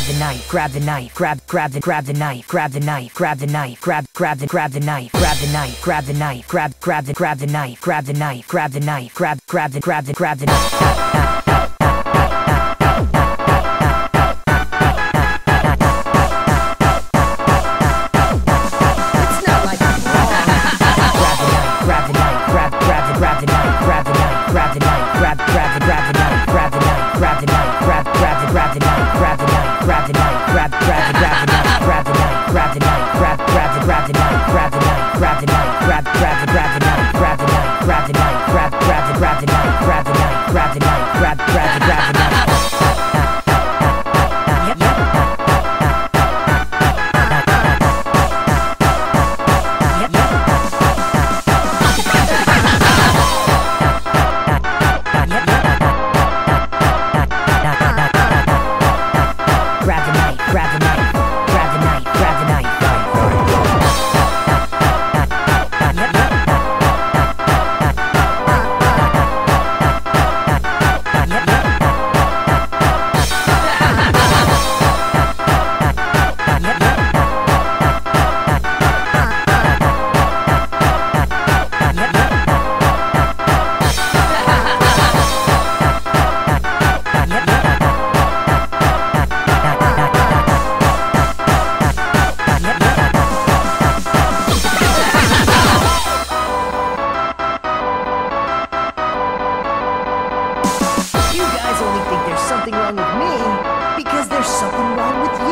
the knife, grab the knife, grab the knife, grab the knife, grab the knife, grab the knife, grab the knife, grab the knife, grab the knife, grab the knife, grab the knife, grab the knife. You guys only think there's something wrong with me because there's something wrong with you.